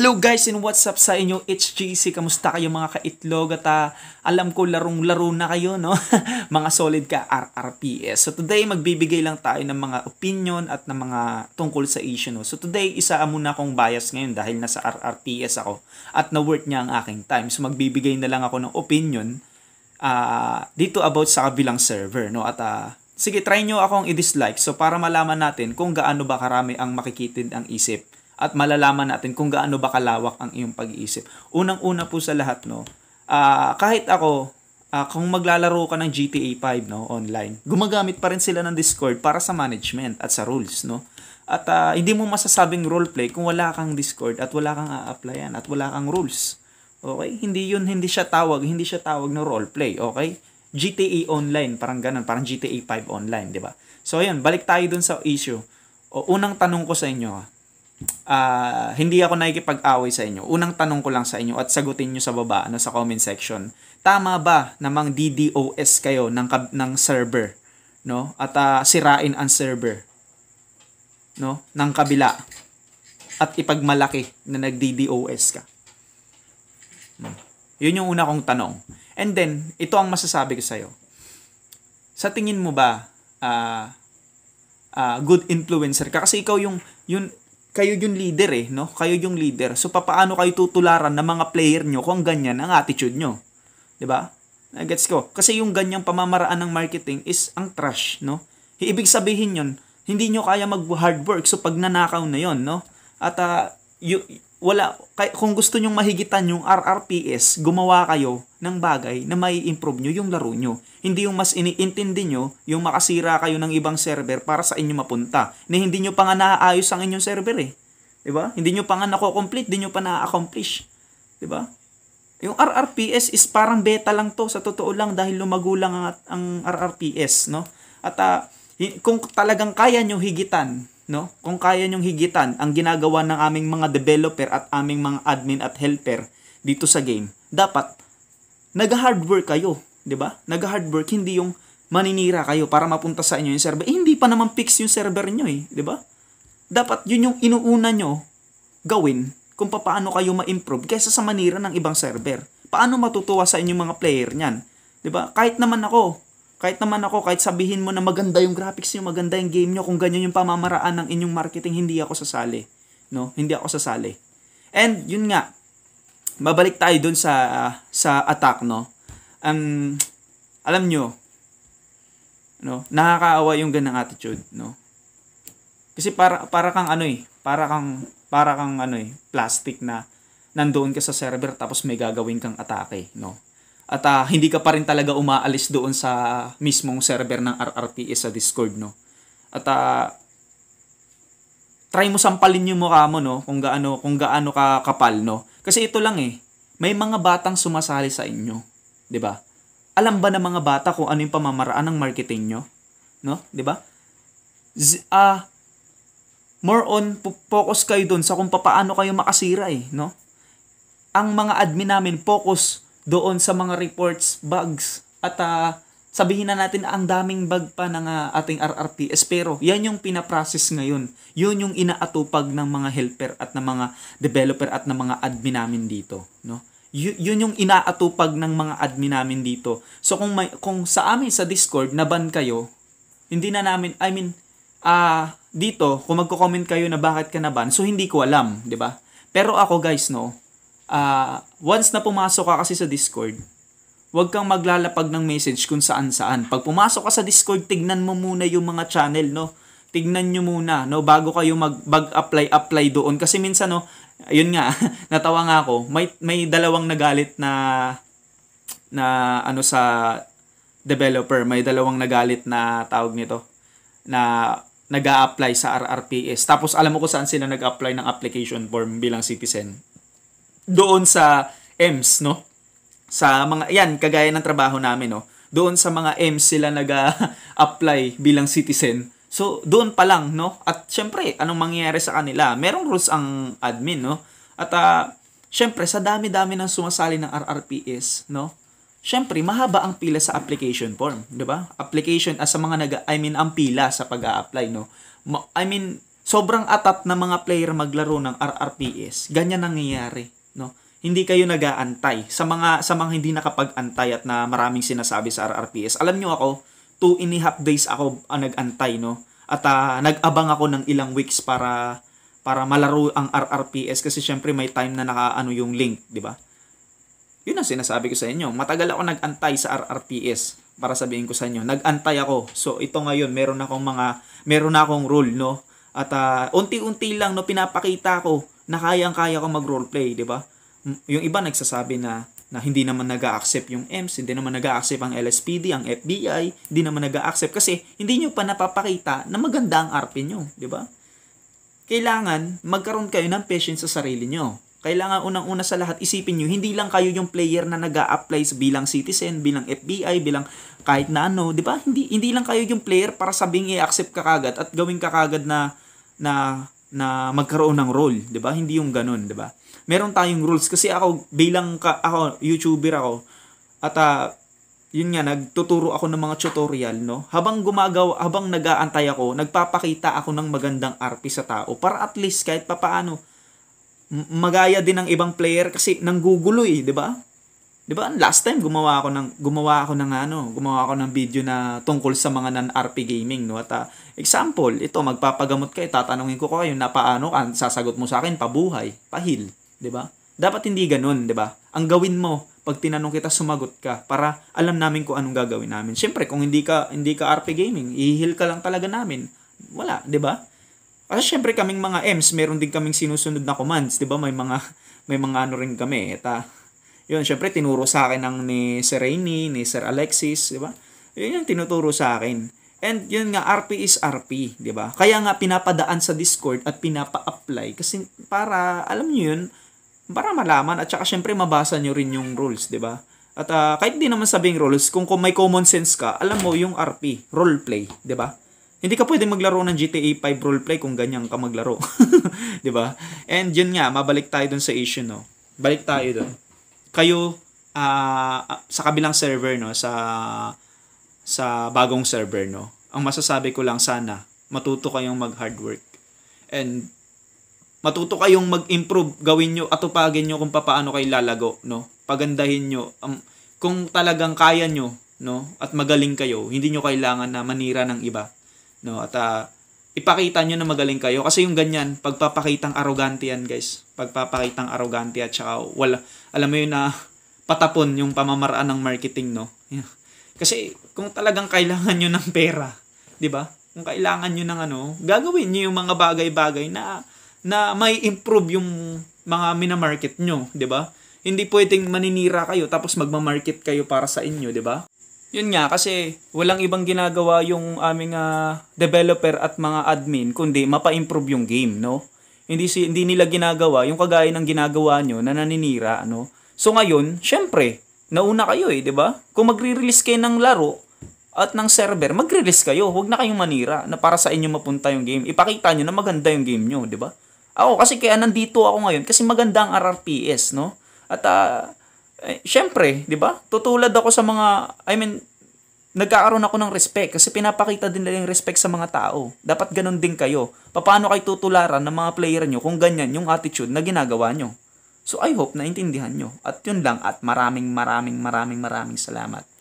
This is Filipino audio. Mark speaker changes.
Speaker 1: Hello guys and what's up sa inyo? It's GC. Kamusta kayo mga kaitlog? At alam ko larong-laro na kayo, no? Mga solid ka RRPS. So today magbibigay lang tayo ng mga opinion at ng mga tungkol sa issue, no? So today isa muna akong bias ngayon dahil nasa RRPS ako at na-worth niya ang aking time. So magbibigay na lang ako ng opinion dito about sa kabilang server, no? At sige, try nyo akong i-dislike so para malaman natin kung gaano ba karami ang makikitid ang isip. At malalaman natin kung gaano ba kalawak ang iyong pag-iisip. Unang-una po sa lahat, no, kahit ako, kung maglalaro ka ng GTA 5, no, online, gumagamit pa rin sila ng Discord para sa management at sa rules, no. At hindi mo masasabing roleplay kung wala kang Discord at wala kang a-applyan at wala kang rules. Okay? Hindi siya tawag na roleplay, okay? GTA Online, parang ganun, parang GTA 5 Online, di ba? So, ayun, balik tayo dun sa issue. Unang tanong ko sa inyo, hindi ako nakikipag-away sa inyo. Unang tanong ko lang sa inyo at sagutin nyo sa baba, sa comment section. Tama ba namang DDoS kayo ng server, no? At sirain ang server, no, ng kabila at ipagmalaki na nag-DDoS ka? Yun yung una kong tanong. And then, ito ang masasabi ko sa iyo. Sa tingin mo ba good influencer ka? Kasi ikaw kayo yung leader no? Kayo yung leader. So, paano kayo tutularan ng mga player nyo kung ganyan ang attitude nyo? Diba? Gets ko. Kasi yung ganyang pamamaraan ng marketing is ang trash, no? Ibig sabihin yun, hindi nyo kaya mag-hard work. So, pag nanakaw na yon, no? At, kung gusto nyong mahigitan yung RRPS, gumawa kayo ng bagay na may improve nyo yung laro nyo. Hindi yung mas iniintindi nyo yung makasira kayo ng ibang server para sa inyo mapunta. Na hindi nyo pa nga naaayos ang inyong server Diba? Hindi nyo pa nga nako-complete, hindi nyo pa na-accomplish. Diba? Yung RRPS is parang beta lang to, sa totoo lang, dahil lumago lang ang RRPS, no? At kung talagang kaya nyo higitan, no? Kung kaya nyong higitan ang ginagawa ng aming mga developer at aming mga admin at helper dito sa game, dapat nag-hard work kayo, 'di ba? Nag-hard work, hindi yung maninira kayo para mapunta sa inyo yung server. Hindi pa naman fix yung server niyo 'di ba? Dapat yun yung inuuna nyo gawin kung paano kayo ma-improve kaysa sa manira ng ibang server. Paano matutuwa sa inyong mga player niyan? 'Di ba? Kahit sabihin mo na maganda yung graphics niyo, maganda yung game niyo, kung ganyan yung pamamaraan ng inyong marketing, hindi ako sasali. No? Hindi ako sasali. And yun nga, babalik tayo dun sa attack, no? Alam nyo, no? Nakakaawa yung ganang attitude, no? Kasi para kang plastic na nandoon ka sa server tapos may gagawin kang atake, no? At hindi ka pa rin talaga umaalis doon sa mismong server ng RRPS sa Discord, no? At try mo sampalin yung mukha mo, no? Kung gaano ka kapal, no? Kasi ito lang may mga batang sumasali sa inyo, 'di ba? Alam ba ng mga bata kung ano yung pamamaraan ng marketing nyo? No? 'Di ba? More on focus kayo doon sa kung paano kayo makasira, no? Ang mga admin namin focus doon sa mga reports, bugs, at sabihin na natin ang daming bug pa ng ating RRPS, pero yan yung pinaprocess ngayon. Yun yung inaatupag ng mga helper at ng mga developer at ng mga admin namin dito, no? Yun yung inaatupag ng mga admin namin dito. So kung sa amin sa Discord naban kayo, hindi na namin, dito kung magko-comment kayo na bakit ka naban, so hindi ko alam, 'di ba? Pero ako guys, no, once na pumasok ka kasi sa Discord, huwag kang maglalapag ng message kung saan-saan. Pag pumasok ka sa Discord, tignan mo muna yung mga channel, no? Tignan nyo muna, no? Bago kayo mag-apply doon. Kasi minsan, no, ayun nga, natawa nga ako, may dalawang nagalit na sa developer, may dalawang nagalit na tawag nito, na nag-a-apply sa RRPS. Tapos alam mo kung saan sila nag-apply ng application form bilang citizen. Doon sa EMS, no? Sa mga, yan, kagaya ng trabaho namin, no? Doon sa mga EMS sila nag-apply bilang citizen. So, doon pa lang, no? At syempre, anong mangyayari sa kanila? Merong rules ang admin, no? At syempre, sa dami-dami ng sumasali ng RRPS, no? Syempre, mahaba ang pila sa application form, 'di ba? Application sa mga ang pila sa pag-a-apply, no? sobrang atat na mga player maglaro ng RRPS, ganyan nangyayari, no? Hindi kayo nag-aantay. Sa mga hindi nakapag-antay at na maraming sinasabi sa RRPS. Alam nyo ako, 2.5 days ako nag-antay, no? At nag-abang ako ng ilang weeks para malaro ang RRPS kasi syempre may time na nakaano yung link, di ba? Yun ang sinasabi ko sa inyo. Matagal ako nag-antay sa RRPS para sabihin ko sa inyo. Nag-antay ako. So ito ngayon, meron na akong role, no? At unti-unti lang no pinapakita ko na kayang-kaya ko mag-roleplay, di ba? Yung iba nagsasabi na hindi naman nag-a-accept yung EMS, hindi naman nag-a-accept ang LSPD, ang FBI, hindi naman nag-a-accept kasi hindi nyo pa napapakita na maganda ang RP nyo, di ba? Kailangan magkaroon kayo ng patience sa sarili nyo. Kailangan unang-una sa lahat, isipin nyo, hindi lang kayo yung player na nag-a-apply bilang citizen, bilang FBI, bilang kahit na ano, di ba? Hindi lang kayo yung player para sabing i-accept ka kagad at gawin ka kagad na magkaroon ng role, di ba? Hindi yung ganun, di ba? Meron tayong rules kasi ako ako YouTuber ako at yun nga nagtuturo ako ng mga tutorial, no? Habang nag-aantay ako, nagpapakita ako ng magandang RP sa tao para at least kahit papaano magaya din ng ibang player kasi nanggugulo eh, 'di ba? 'Di ba? Last time gumawa ako ng video na tungkol sa mga non-RP gaming, no? At example, ito magpapagamot kayo, tatanungin ko kayo na paano ka, sasagot mo sa akin pabuhay, pahil, 'di ba? Dapat hindi ganoon, 'di ba? Ang gawin mo pag tinanong kita, sumagot ka para alam namin kung anong gagawin namin. Siyempre, kung hindi ka RP gaming, i-heal ka lang talaga namin. Wala, 'di ba? Kasi syempre kaming mga EMS, meron din kaming sinusunod na commands, 'di ba? May mga ano rin kami. At yun, syempre tinuro sa akin ni Sir Rainy, ni Sir Alexis, 'di ba? Yun yung tinuturo sa akin. And yun nga, RP is RP, 'di ba? Kaya nga pinapadaan sa Discord at pinapa-apply kasi para alam niyo yun, para malaman at saka syempre mabasa nyo rin yung rules, 'di ba? At kahit di naman sabing rules, kung may common sense ka, alam mo yung RP, roleplay, 'di ba? Hindi ka pwedeng maglaro ng GTA 5 roleplay kung ganyan ka maglaro. 'Di ba? And yun nga, mabalik tayo dun sa issue, no. Balik tayo dun. Kayo sa kabilang server, no, sa bagong server, no. Ang masasabi ko lang, sana matuto kayong mag-hard work. And matuto kayong mag-improve, gawin nyo, atupagin nyo kung paano kayo lalago, no? Pagandahin nyo. Kung talagang kaya nyo, no? At magaling kayo, hindi nyo kailangan na manira ng iba, no? At ipakita nyo na magaling kayo. Kasi yung ganyan, pagpapakitang arrogante yan, guys. Pagpapakitang arrogante at saka alam mo yun na patapon yung pamamaraan ng marketing, no? Kasi kung talagang kailangan nyo ng pera, di ba? Kung kailangan nyo ng gagawin nyo yung mga bagay-bagay na may improve yung mga minamarket nyo, 'di ba? Hindi pwedeng maninira kayo tapos magma-market kayo para sa inyo, 'di ba? Yun nga kasi walang ibang ginagawa yung aming developer at mga admin kundi mapa-improve yung game, no? Hindi nila ginagawa yung kagaya ng ginagawa nyo na naninira, no? So ngayon, syempre, nauna kayo 'di ba? Kung magre-release kayo ng laro at ng server, mag-release kayo. Huwag na kayong manira na para sa inyo mapunta yung game. Ipakita nyo na maganda yung game nyo, 'di ba? Ako kasi kaya nandito ako ngayon kasi maganda ang RRPS, no? At syempre, 'di ba? Tutulad ako sa mga nagkakaroon ako ng respect kasi pinapakita din nila yung respect sa mga tao. Dapat ganun din kayo. Paano kayo tutularan ng mga player nyo kung ganyan yung attitude na ginagawa nyo? So I hope na intindihan nyo. At yun lang at maraming salamat.